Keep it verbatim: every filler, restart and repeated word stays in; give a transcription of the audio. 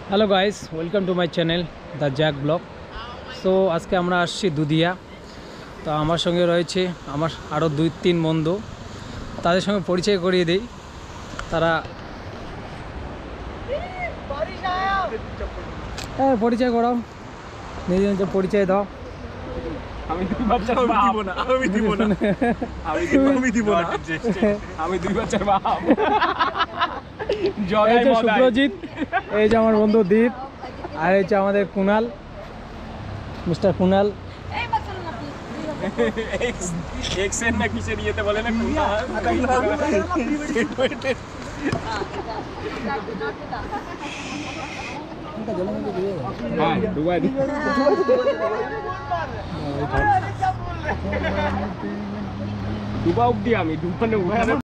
Hello guys, welcome to my channel the Jack blog. So আজকে আমরা আসছি দুধিয়া। তো আমার সঙ্গে রয়েছে আমার আরও দুই তিন বন্ধু, তাদের সঙ্গে পরিচয় করিয়ে দিই। তারা হ্যাঁ পরিচয় করাও, নিজে নিজে পরিচয় দাও। আমি দুই বাচ্চার বাপ দিব না আমি দিব না আমি দিব আমি দিব না আমি দুই বাচ্চার বাপ। এই যে সুব্রজিৎ, এই যে আমার বন্ধু দীপ, আর এই যে আমাদের কুনাল, মিস্টার কুনাল। এক্সেন না কিসের ইয়েতে বলে না কুনাল। হ্যাঁ দুবাই দুবা অব্দি আমি দুবানে